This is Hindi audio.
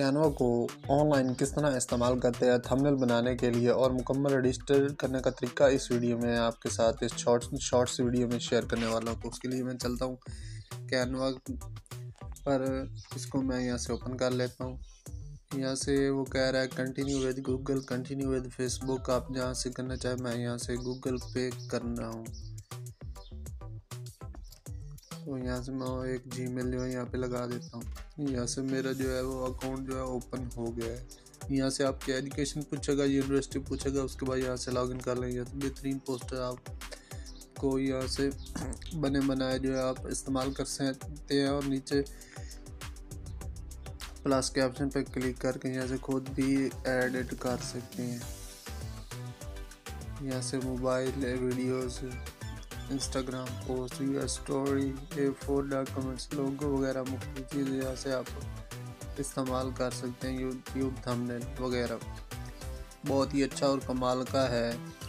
कैनवा को ऑनलाइन किस तरह इस्तेमाल करते हैं थंबनेल बनाने के लिए और मुकम्मल रजिस्टर करने का तरीका इस वीडियो में आपके साथ इस शॉर्ट्स वीडियो में शेयर करने वाला हूँ। तो उसके लिए मैं चलता हूँ कैनवा पर, इसको मैं यहाँ से ओपन कर लेता हूँ। यहाँ से वो कह रहा है continue with Google, continue with Facebook. आप जहाँ से करना चाहे, मैं यहाँ से गूगल पे कर रहा हूँ। तो यहाँ से मैं एक जीमेल जो है यहाँ पे लगा देता हूँ। यहाँ से मेरा जो है वो अकाउंट जो है ओपन हो गया है। यहाँ से आपकी एजुकेशन पूछेगा, यूनिवर्सिटी पूछेगा, उसके बाद यहाँ से लॉगिन कर लेंगे। तो बेहतरीन पोस्टर आपको यहाँ से बने बनाए जो है आप इस्तेमाल कर सकते हैं। और नीचे प्लस के ऑप्शन पर क्लिक करके यहाँ से खुद भी एडिट कर सकते हैं। यहाँ से mobile videos, Instagram post, US story, A4 documents, logo वगैरह मुख्तलिफ चीज़ें यहाँ से आप इस्तेमाल कर सकते हैं। यूट्यूब थंबनेल वगैरह बहुत ही अच्छा और कमाल का है।